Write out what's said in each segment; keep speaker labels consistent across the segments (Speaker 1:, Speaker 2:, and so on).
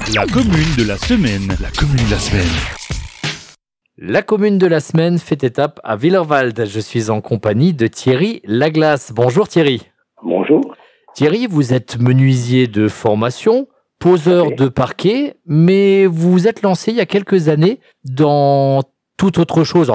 Speaker 1: La commune de la semaine. La commune de la semaine.
Speaker 2: La commune de la semaine fait étape à Willerwald. Je suis en compagnie de Thierry Laglace. Bonjour Thierry.
Speaker 3: Bonjour.
Speaker 2: Thierry, vous êtes menuisier de formation, poseur de parquet, mais vous vous êtes lancé il y a quelques années dans toute autre chose,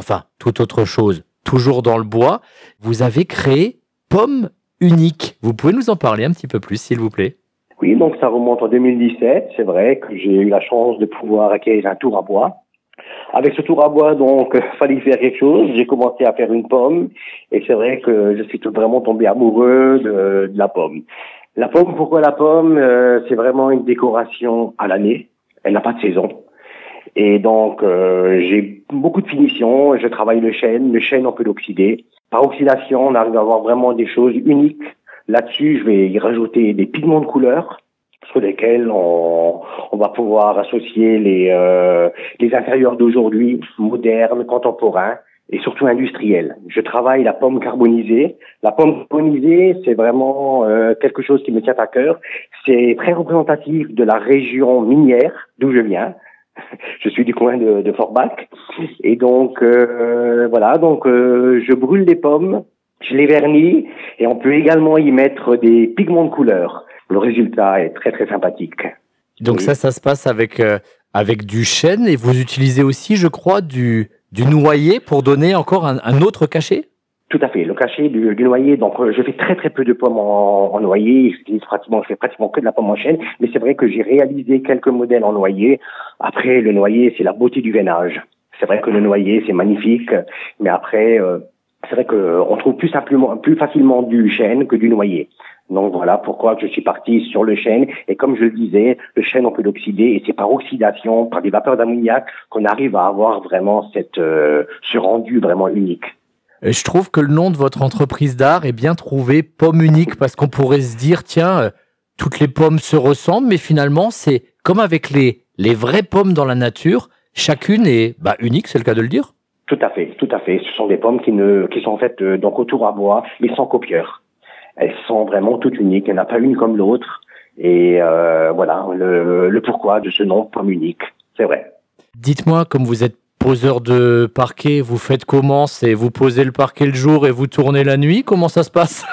Speaker 2: toujours dans le bois. Vous avez créé Pomme Unique. Vous pouvez nous en parler un petit peu plus, s'il vous plaît?
Speaker 3: Oui, donc ça remonte en 2017. C'est vrai que j'ai eu la chance de pouvoir acquérir un tour à bois. Avec ce tour à bois, donc, fallait faire quelque chose. J'ai commencé à faire une pomme, et c'est vrai que je suis vraiment tombé amoureux de la pomme. La pomme, pourquoi la pomme? C'est vraiment une décoration à l'année. Elle n'a pas de saison. Et donc, j'ai beaucoup de finitions. Je travaille le chêne. Le chêne, on peut l'oxyder. Par oxydation, on arrive à avoir vraiment des choses uniques. Là-dessus, je vais y rajouter des pigments de couleur sur lesquels on va pouvoir associer les intérieurs d'aujourd'hui, modernes, contemporains et surtout industriels. Je travaille la pomme carbonisée. La pomme carbonisée, c'est vraiment quelque chose qui me tient à cœur. C'est très représentatif de la région minière d'où je viens. Je suis du coin de Forbach. Et donc, voilà, donc je brûle les pommes, je les vernis, et on peut également y mettre des pigments de couleur. Le résultat est très très sympathique.
Speaker 2: Donc oui. Ça se passe avec du chêne, et vous utilisez aussi, je crois, du noyer pour donner encore un autre cachet?
Speaker 3: Tout à fait, le cachet du noyer. Donc, je fais très très peu de pommes en noyer. Je fais pratiquement que de la pomme en chêne. Mais c'est vrai que j'ai réalisé quelques modèles en noyer. Après, le noyer, c'est la beauté du veinage. C'est vrai que le noyer, c'est magnifique. Mais après, c'est vrai qu'on trouve plus facilement du chêne que du noyer. Donc voilà pourquoi je suis parti sur le chêne. Et comme je le disais, le chêne, on peut l'oxyder, et c'est par oxydation, par des vapeurs d'ammoniac, qu'on arrive à avoir vraiment ce rendu vraiment unique.
Speaker 2: Je trouve que le nom de votre entreprise d'art est bien trouvé, Pomme Unique, parce qu'on pourrait se dire, tiens, toutes les pommes se ressemblent, mais finalement, c'est comme avec les vraies pommes dans la nature, chacune est unique, c'est le cas de le dire.
Speaker 3: Tout à fait, tout à fait. Ce sont des pommes qui sont faites donc au tour à bois, mais sans copieur. Elles sont vraiment toutes uniques, il n'y en a pas une comme l'autre. Et voilà le pourquoi de ce nom, Pomme Unique, c'est vrai.
Speaker 2: Dites-moi, comme vous êtes poseur de parquet, vous faites comment? C'est vous posez le parquet le jour et vous tournez la nuit? Comment ça se passe?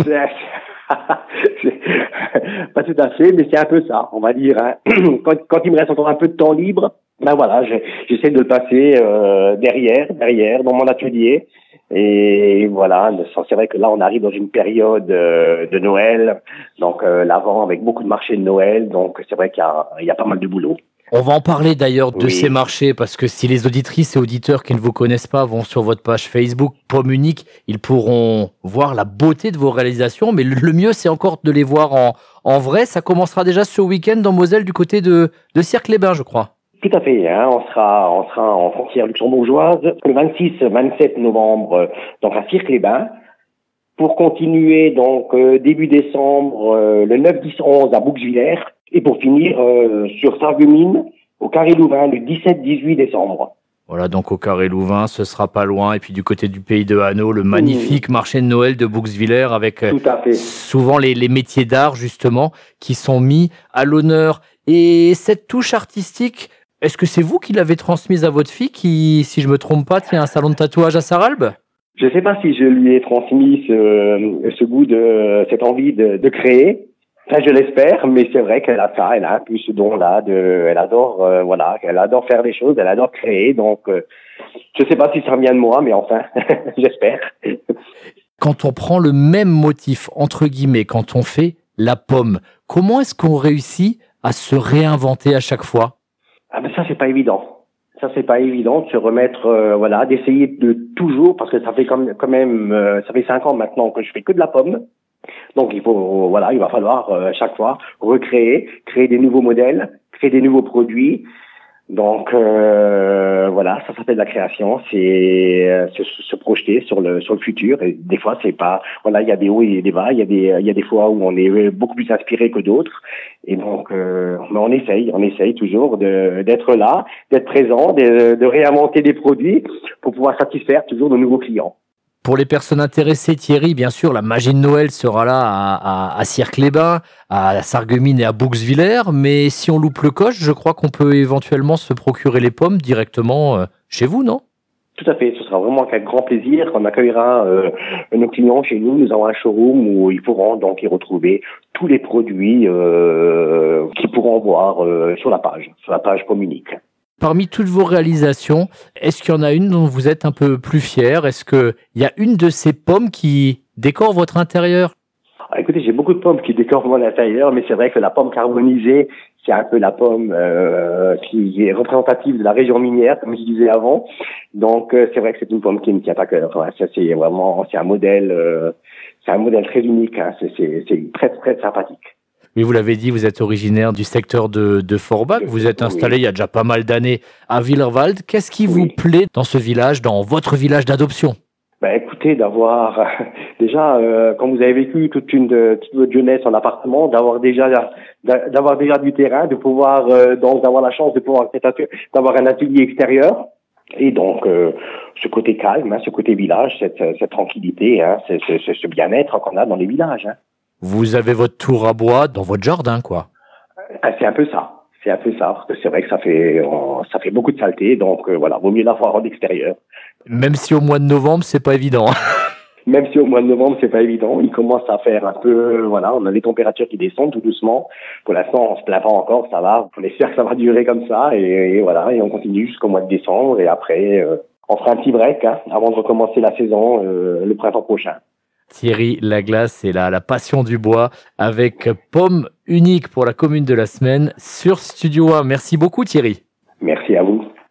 Speaker 3: Pas tout à fait, mais c'est un peu ça, on va dire. Hein. Quand il me reste encore un peu de temps libre, ben voilà, j'essaie de le passer derrière, dans mon atelier. Et voilà, c'est vrai que là, on arrive dans une période de Noël, donc l'avant avec beaucoup de marchés de Noël, donc c'est vrai qu'il y a pas mal de boulot.
Speaker 2: On va en parler d'ailleurs de ces marchés, parce que si les auditrices et auditeurs qui ne vous connaissent pas vont sur votre page Facebook Pomme Unique, ils pourront voir la beauté de vos réalisations, mais le mieux c'est encore de les voir en vrai. Ça commencera déjà ce week-end dans Moselle du côté de Cirque-les-Bains, je crois.
Speaker 3: Tout à fait, hein, on sera en frontière luxembourgeoise le 26-27 novembre donc à Cirque-les-Bains, pour continuer donc début décembre le 9-10-11 à Bouxwiller, et pour finir sur Sarreguemines au Carré Louvain le 17-18 décembre.
Speaker 2: Voilà, donc au Carré Louvain, ce sera pas loin. Et puis du côté du Pays de Hanau, le magnifique marché de Noël de Bouxwiller avec souvent les métiers d'art justement qui sont mis à l'honneur. Et cette touche artistique, est-ce que c'est vous qui l'avez transmise à votre fille qui, si je me trompe pas, tient un salon de tatouage à Sarralbe?
Speaker 3: Je sais pas si je lui ai transmis ce goût cette envie de créer. Enfin, je l'espère, mais c'est vrai qu'elle a ça, elle a un peu ce don-là elle adore, elle adore faire des choses, elle adore créer, donc je sais pas si ça vient de moi, mais enfin, j'espère.
Speaker 2: Quand on prend le même motif, entre guillemets, quand on fait la pomme, comment est-ce qu'on réussit à se réinventer à chaque fois?
Speaker 3: Ah ben ça, c'est pas évident. Ça, c'est pas évident de se remettre, d'essayer de toujours, parce que ça fait quand même, ça fait 5 ans maintenant que je fais que de la pomme. Donc il va falloir chaque fois recréer, créer des nouveaux modèles, créer des nouveaux produits. Donc ça s'appelle la création, c'est se projeter sur le futur. Et des fois c'est pas, il y a des hauts et des bas, il y a des fois où on est beaucoup plus inspiré que d'autres. Et donc mais on essaye toujours d'être là, d'être présent, de réinventer des produits pour pouvoir satisfaire toujours de nouveaux clients.
Speaker 2: Pour les personnes intéressées, Thierry, bien sûr, la magie de Noël sera là à Cirque-les-Bains, à Sarreguemines et à Bouxwiller. Mais si on loupe le coche, je crois qu'on peut éventuellement se procurer les pommes directement chez vous, non?
Speaker 3: Tout à fait, ce sera vraiment avec grand plaisir qu'on accueillera nos clients chez nous. Nous avons un showroom où ils pourront donc y retrouver tous les produits qu'ils pourront voir sur la page Pomme Unique.
Speaker 2: Parmi toutes vos réalisations, est-ce qu'il y en a une dont vous êtes un peu plus fier? Est-ce qu'il y a une de ces pommes qui décore votre intérieur?
Speaker 3: Écoutez, j'ai beaucoup de pommes qui décorent mon intérieur, mais c'est vrai que la pomme carbonisée, c'est un peu la pomme qui est représentative de la région minière, comme je disais avant. Donc, c'est vrai que c'est une pomme qui me tient à cœur. Enfin, ça, c'est un modèle très unique. Hein. C'est très, très sympathique.
Speaker 2: Oui, vous l'avez dit, vous êtes originaire du secteur de Forbach. Vous êtes installé il y a déjà pas mal d'années à Willerwald. Qu'est-ce qui vous plaît dans ce village, dans votre village d'adoption?
Speaker 3: Écoutez, d'avoir déjà, quand vous avez vécu toute votre jeunesse en appartement, d'avoir déjà du terrain, de pouvoir donc d'avoir la chance de pouvoir d'avoir un atelier extérieur. Et donc, ce côté calme, hein, ce côté village, cette tranquillité, hein, ce bien-être qu'on a dans les villages. Hein.
Speaker 2: Vous avez votre tour à bois dans votre jardin, quoi.
Speaker 3: C'est un peu ça. C'est un peu ça, parce que c'est vrai que ça fait beaucoup de saleté, donc voilà, vaut mieux l'avoir en extérieur.
Speaker 2: Même si au mois de novembre, c'est pas évident.
Speaker 3: Même si au mois de novembre, c'est pas évident, il commence à faire un peu, voilà, on a des températures qui descendent tout doucement. Pour l'instant, on se plaint pas encore, ça va. On espère que ça va durer comme ça, et voilà, et on continue jusqu'au mois de décembre, et après, on fera un petit break, hein, avant de recommencer la saison le printemps prochain.
Speaker 2: Thierry Laglace, c'est la passion du bois avec Pomme Unique pour la commune de la semaine sur Studio 1. Merci beaucoup Thierry.
Speaker 3: Merci à vous.